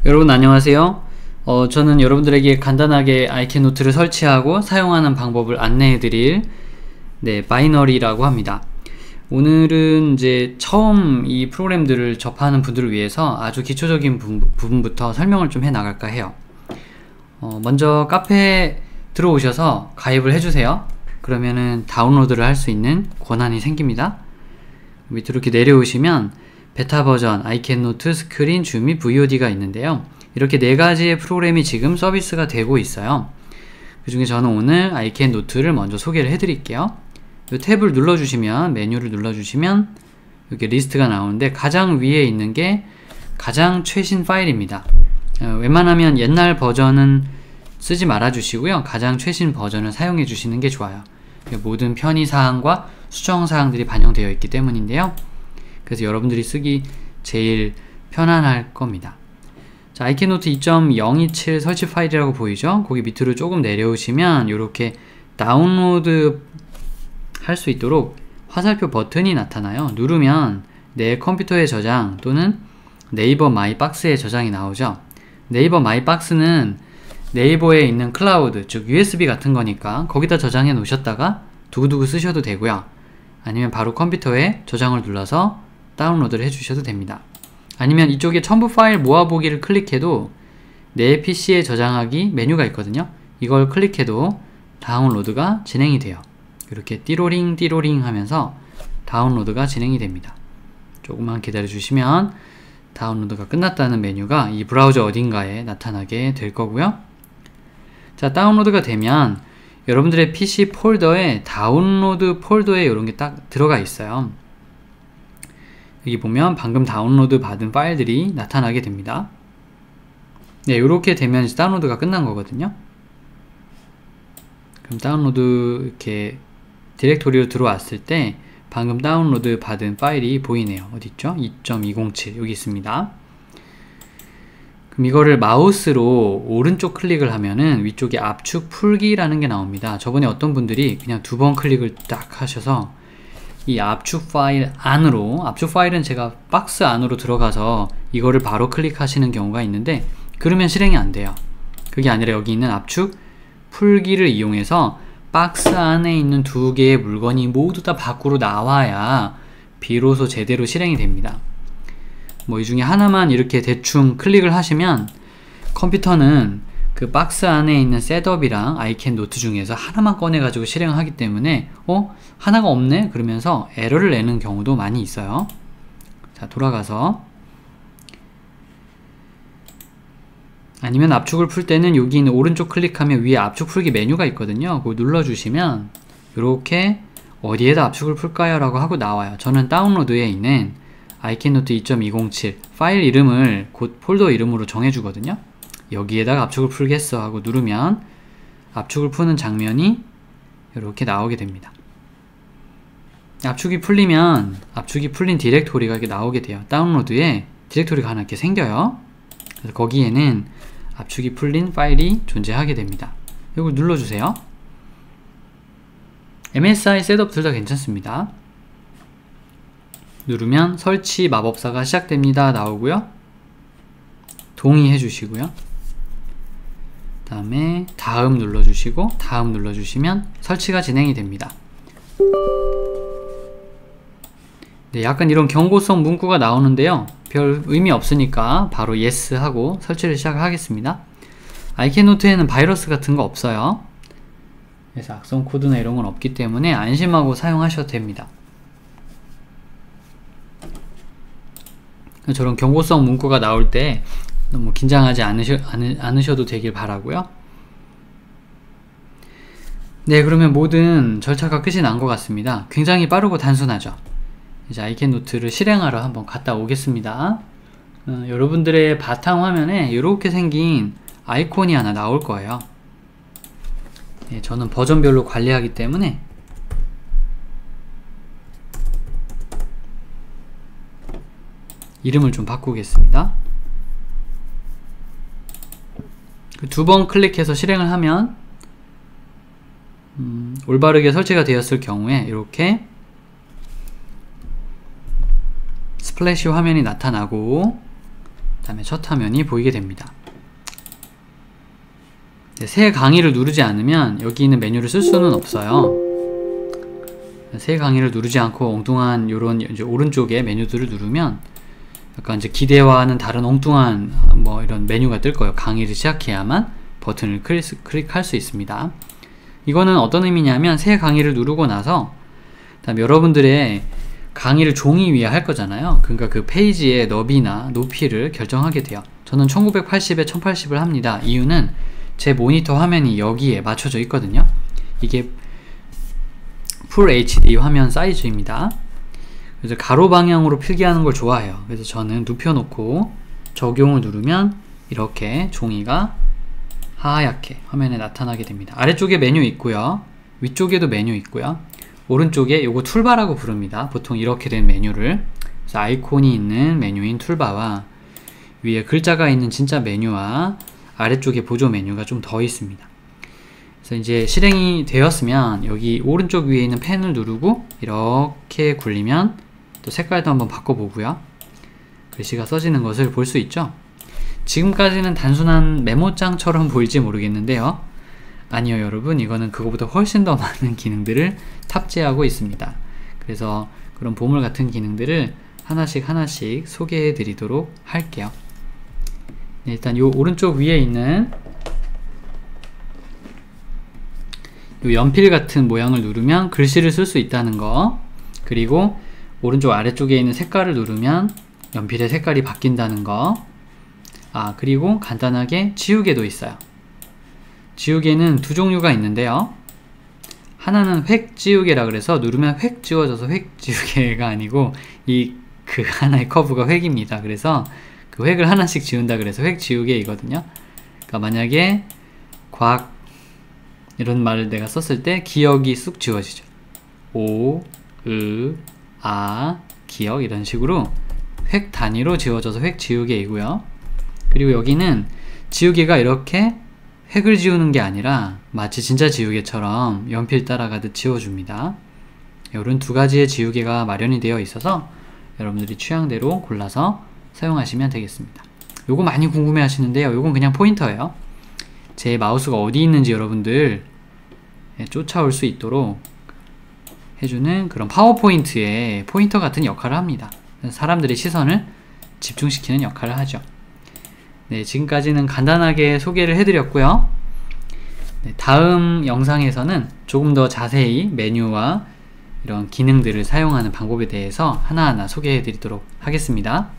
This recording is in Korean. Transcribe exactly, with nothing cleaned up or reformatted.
여러분 안녕하세요. 어, 저는 여러분들에게 간단하게 아이캔노트를 설치하고 사용하는 방법을 안내해 드릴 네, 바이너리라고 합니다. 오늘은 이제 처음 이 프로그램들을 접하는 분들을 위해서 아주 기초적인 부분, 부분부터 설명을 좀 해 나갈까 해요. 어, 먼저 카페에 들어오셔서 가입을 해주세요. 그러면은 다운로드를 할 수 있는 권한이 생깁니다. 밑으로 이렇게 내려오시면 베타 버전, 아이캔노트, 스크린, 줌이 브이오디가 있는데요. 이렇게 네 가지의 프로그램이 지금 서비스가 되고 있어요. 그 중에 저는 오늘 아이캔노트를 먼저 소개를 해드릴게요. 이 탭을 눌러주시면, 메뉴를 눌러주시면 이렇게 리스트가 나오는데 가장 위에 있는 게 가장 최신 파일입니다. 어, 웬만하면 옛날 버전은 쓰지 말아 주시고요. 가장 최신 버전을 사용해 주시는 게 좋아요. 모든 편의사항과 수정사항들이 반영되어 있기 때문인데요. 그래서 여러분들이 쓰기 제일 편안할 겁니다. 자, 아이캔노트 이 점 영이칠 설치 파일이라고 보이죠? 거기 밑으로 조금 내려오시면 이렇게 다운로드 할 수 있도록 화살표 버튼이 나타나요. 누르면 내 컴퓨터에 저장 또는 네이버 마이박스에 저장이 나오죠. 네이버 마이박스는 네이버에 있는 클라우드, 즉 유에스비 같은 거니까 거기다 저장해 놓으셨다가 두고두고 쓰셔도 되고요. 아니면 바로 컴퓨터에 저장을 눌러서 다운로드를 해주셔도 됩니다. 아니면 이쪽에 첨부 파일 모아보기를 클릭해도 내 피시에 저장하기 메뉴가 있거든요. 이걸 클릭해도 다운로드가 진행이 돼요. 이렇게 띠로링 띠로링 하면서 다운로드가 진행이 됩니다. 조금만 기다려 주시면 다운로드가 끝났다는 메뉴가 이 브라우저 어딘가에 나타나게 될 거고요. 자, 다운로드가 되면 여러분들의 피시 폴더에 다운로드 폴더에 이런 게 딱 들어가 있어요. 여기 보면 방금 다운로드 받은 파일들이 나타나게 됩니다. 네, 이렇게 되면 이제 다운로드가 끝난 거거든요. 그럼 다운로드 이렇게 디렉토리로 들어왔을 때 방금 다운로드 받은 파일이 보이네요. 어디 있죠? 이 점 이공칠 여기 있습니다. 그럼 이거를 마우스로 오른쪽 클릭을 하면은 위쪽에 압축 풀기라는 게 나옵니다. 저번에 어떤 분들이 그냥 두 번 클릭을 딱 하셔서 이 압축 파일 안으로, 압축 파일은 제가 박스 안으로 들어가서 이거를 바로 클릭하시는 경우가 있는데 그러면 실행이 안 돼요. 그게 아니라 여기 있는 압축 풀기를 이용해서 박스 안에 있는 두 개의 물건이 모두 다 밖으로 나와야 비로소 제대로 실행이 됩니다. 뭐 이 중에 하나만 이렇게 대충 클릭을 하시면 컴퓨터는 그 박스 안에 있는 셋업이랑 아이캔노트 중에서 하나만 꺼내 가지고 실행을 하기 때문에 어? 하나가 없네? 그러면서 에러를 내는 경우도 많이 있어요. 자, 돌아가서 아니면 압축을 풀 때는 여기 있는 오른쪽 클릭하면 위에 압축 풀기 메뉴가 있거든요. 그거 눌러주시면 이렇게 어디에다 압축을 풀까요? 라고 하고 나와요. 저는 다운로드에 있는 아이캔노트 이 점 이공칠 파일 이름을 곧 폴더 이름으로 정해주거든요. 여기에다가 압축을 풀겠어 하고 누르면 압축을 푸는 장면이 이렇게 나오게 됩니다. 압축이 풀리면 압축이 풀린 디렉토리가 이렇게 나오게 돼요. 다운로드에 디렉토리가 하나 이렇게 생겨요. 그래서 거기에는 압축이 풀린 파일이 존재하게 됩니다. 이걸 눌러주세요. 엠에스아이 셋업 둘 다 괜찮습니다. 누르면 설치 마법사가 시작됩니다 나오고요. 동의해 주시고요. 그 다음에 다음 눌러주시고 다음 눌러주시면 설치가 진행이 됩니다. 네, 약간 이런 경고성 문구가 나오는데요. 별 의미 없으니까 바로 yes 하고 설치를 시작하겠습니다. 아이캔노트에는 바이러스 같은 거 없어요. 그래서 악성 코드나 이런 건 없기 때문에 안심하고 사용하셔도 됩니다. 저런 경고성 문구가 나올 때 너무 긴장하지 않으셔, 않으, 않으셔도 되길 바라고요. 네, 그러면 모든 절차가 끝이 난 것 같습니다. 굉장히 빠르고 단순하죠. 이제 아이캔노트를 실행하러 한번 갔다 오겠습니다. 어, 여러분들의 바탕화면에 이렇게 생긴 아이콘이 하나 나올 거예요. 네, 저는 버전별로 관리하기 때문에 이름을 좀 바꾸겠습니다. 두 번 클릭해서 실행을 하면 음, 올바르게 설치가 되었을 경우에 이렇게 스플래시 화면이 나타나고 다음에 첫 화면이 보이게 됩니다. 네, 새 강의를 누르지 않으면 여기 있는 메뉴를 쓸 수는 없어요. 새 강의를 누르지 않고 엉뚱한 요런 이제 오른쪽에 메뉴들을 누르면 약간 이제 기대와는 다른 엉뚱한 뭐 이런 메뉴가 뜰 거예요. 강의를 시작해야만 버튼을 클릭, 클릭할 수 있습니다. 이거는 어떤 의미냐면 새 강의를 누르고 나서 그다음 여러분들의 강의를 종이 위에 할 거잖아요. 그러니까 그 페이지의 너비나 높이를 결정하게 돼요. 저는 천구백팔십에 천팔십을 합니다. 이유는 제 모니터 화면이 여기에 맞춰져 있거든요. 이게 풀 에이치디 화면 사이즈입니다. 그래서 가로 방향으로 필기하는 걸 좋아해요. 그래서 저는 눕혀놓고 적용을 누르면 이렇게 종이가 하얗게 화면에 나타나게 됩니다. 아래쪽에 메뉴 있고요. 위쪽에도 메뉴 있고요. 오른쪽에 요거 툴바라고 부릅니다. 보통 이렇게 된 메뉴를. 그래서 아이콘이 있는 메뉴인 툴바와 위에 글자가 있는 진짜 메뉴와 아래쪽에 보조 메뉴가 좀 더 있습니다. 그래서 이제 실행이 되었으면 여기 오른쪽 위에 있는 펜을 누르고 이렇게 굴리면 또 색깔도 한번 바꿔보고요. 글씨가 써지는 것을 볼 수 있죠. 지금까지는 단순한 메모장처럼 보일지 모르겠는데요. 아니요 여러분, 이거는 그거보다 훨씬 더 많은 기능들을 탑재하고 있습니다. 그래서 그런 보물 같은 기능들을 하나씩 하나씩 소개해 드리도록 할게요. 네, 일단 요 오른쪽 위에 있는 요 연필 같은 모양을 누르면 글씨를 쓸 수 있다는 거, 그리고 오른쪽 아래쪽에 있는 색깔을 누르면 연필의 색깔이 바뀐다는 거, 아 그리고 간단하게 지우개도 있어요. 지우개는 두 종류가 있는데요. 하나는 획 지우개라 그래서 누르면 획 지워져서 획 지우개가 아니고 이 그 하나의 커브가 획입니다. 그래서 그 획을 하나씩 지운다 그래서 획 지우개이거든요. 그러니까 만약에 곽 이런 말을 내가 썼을 때 기억이 쑥 지워지죠. 오, 으, 아, 기억 이런 식으로 획 단위로 지워져서 획 지우개이고요. 그리고 여기는 지우개가 이렇게 획을 지우는 게 아니라 마치 진짜 지우개처럼 연필 따라가듯 지워줍니다. 이런 두 가지의 지우개가 마련이 되어 있어서 여러분들이 취향대로 골라서 사용하시면 되겠습니다. 요거 많이 궁금해 하시는데요. 요건 그냥 포인터예요. 제 마우스가 어디 있는지 여러분들 쫓아올 수 있도록 해주는 그런 파워포인트의 포인터 같은 역할을 합니다. 사람들의 시선을 집중시키는 역할을 하죠. 네, 지금까지는 간단하게 소개를 해드렸고요. 네, 다음 영상에서는 조금 더 자세히 메뉴와 이런 기능들을 사용하는 방법에 대해서 하나하나 소개해 드리도록 하겠습니다.